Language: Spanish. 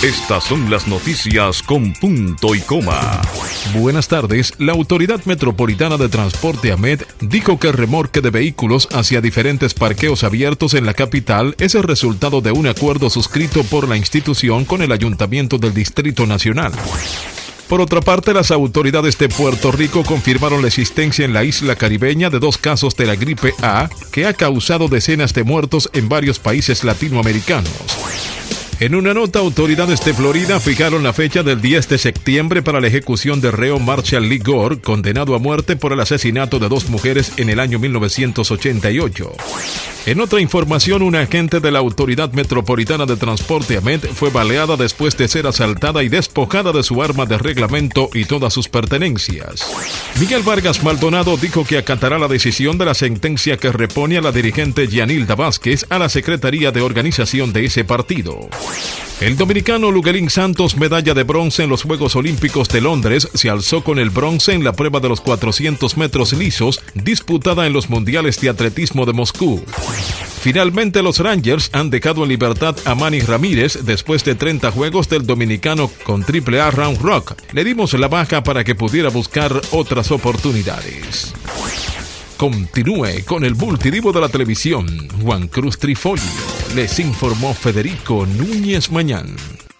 Estas son las noticias con punto y coma. Buenas tardes. La Autoridad Metropolitana de Transporte AMET dijo que el remolque de vehículos hacia diferentes parqueos abiertos en la capital es el resultado de un acuerdo suscrito por la institución con el Ayuntamiento del Distrito Nacional. Por otra parte, las autoridades de Puerto Rico confirmaron la existencia en la isla caribeña de 2 casos de la gripe A que ha causado decenas de muertos en varios países latinoamericanos. En una nota, autoridades de Florida fijaron la fecha del 10 de septiembre para la ejecución del reo Marshall Lee Gore, condenado a muerte por el asesinato de 2 mujeres en el año 1988. En otra información, una agente de la Autoridad Metropolitana de Transporte AMET fue baleada después de ser asaltada y despojada de su arma de reglamento y todas sus pertenencias. Miguel Vargas Maldonado dijo que acatará la decisión de la sentencia que repone a la dirigente Yanilda Vázquez a la Secretaría de Organización de ese partido. El dominicano Luguelín Santos, medalla de bronce en los Juegos Olímpicos de Londres, se alzó con el bronce en la prueba de los 400 metros lisos disputada en los Mundiales de Atletismo de Moscú. Finalmente, los Rangers han dejado en libertad a Manny Ramírez después de 30 juegos del dominicano con AAA Round Rock. Le dimos la baja para que pudiera buscar otras oportunidades. Continúe con el multidivo de la televisión. Juan Cruz Trifolio. Les informó Federico Núñez Mañán.